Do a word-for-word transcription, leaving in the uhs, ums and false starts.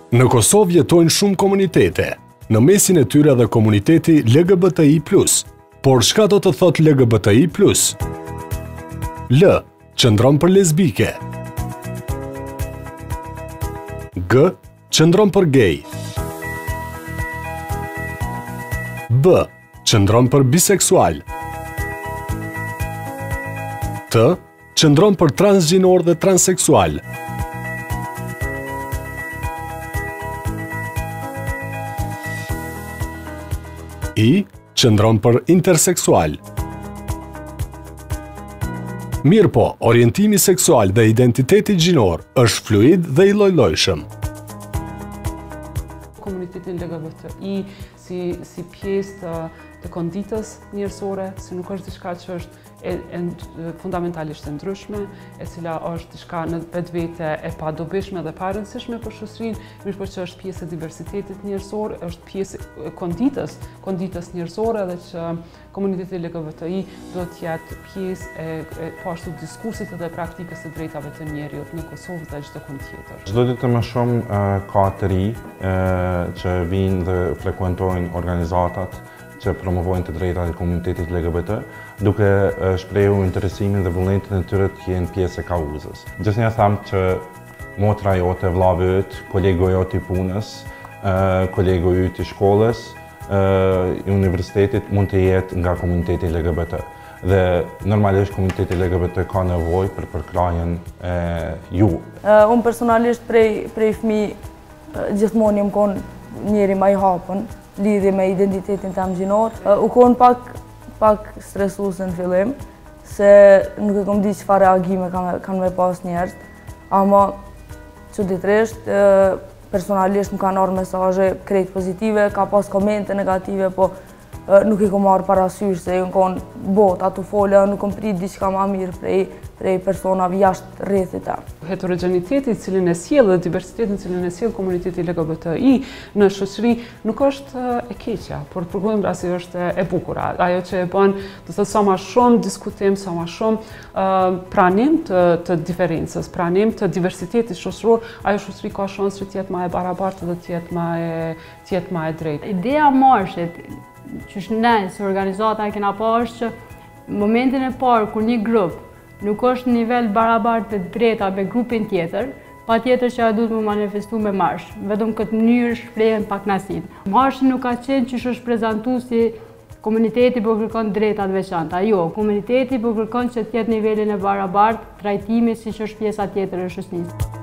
Në Kosovë jetojnë shumë komunitete, në mesin e tyre dhe komuniteti L G B T I plus. Por çka do të thot L G B T I plus? L. Qëndron për lesbike. G. Qëndron për gay. B. Qëndron për biseksual. T. Qëndron për transgjinor dhe transseksual. I. Qëndron për interseksual. Mirë po, orientimi seksual dhe identiteti gjinor është fluid dhe i lloj-llojshëm. Komuniteti L G B T I si, si pjesë të, të konditës njërësore, si nuk është diçka që është e, e, fundamentalisht e ndryshme, e cila është diçka në vetvete e pa dobishme dhe pa rëndësishme për shoqërinë, mirë po që është pjesë e diversitetit njërësor, është pjesë e konditës, konditës njërësore dhe që komuniteti L G B T I do të jetë pjesë e, e pashtu diskursit dhe praktikës të drejtave të njerëzit në Kosovë dhe çdo kund tjetër. Çdo ditë më shumë uh, ka të ri uh, që vinë dhe frekuentojnë organizatat që promovojnë të drejtat e komunitetit L G B T, duke uh, shprehur interesimin dhe vullnetin e tyre të jenë pjesë e kauzës. Gjithnjë them që motra jote, vllavi yt, kolegu jot i punës, uh, kolegu yt i shkollës, uh, i universitetit mund të jetë nga komuniteti L G B T. Dhe normalisht komuniteti L G B T ka nevojë për përkrahjen e ju. Uh, unë personalisht prej, prej fëmi uh, gjithmonë jam kon njeri më i hapën, lidhje me identitetin tim gjinor. Uh, u kon pak pak stresuese në fillim, se nuk e kam di çfarë reagime kanë kanë me pas njerëz, ama çuditërisht uh, personalisht më kanë ardhur mesazhe krejt pozitive, ka pas komente negative, po nuk i kom marrë parasysh se unë kon bot ato folja, nuk kom prit diçka ma mirë prej, prej personave jashtë rrethit tam. Heterogeniteti cilin e sjell dhe diversitetin cilin e sjell komuniteti L G B T I në shoqëri nuk është e keqja, por përkundrazi është e bukura. Ajo që e bën, do të thotë sa më shumë diskutim, sa më shumë uh, pranim të, të diferencës, pranim të diversitetit shoqëror, ajo shoqëri ka shanse që të jetë më e barabartë dhe të jetë më e, të jetë më e drejtë. Ideja marshit që është ne, si organizata e kena pa është që në momentin e parë kur një grup nuk është në nivel barabart të drejta me grupin tjetër, pa tjetër që a duhet më manifestu me marsh, vetëm këtë mënyrë shprehen pakënaqësinë. Marshi nuk ka qenë që është prezantu si komuniteti po kërkon drejtat veçanta. Jo, komuniteti po kërkon që të jetë nivelin e barabart trajtimi siç është pjesa tjetër e shoqërisë.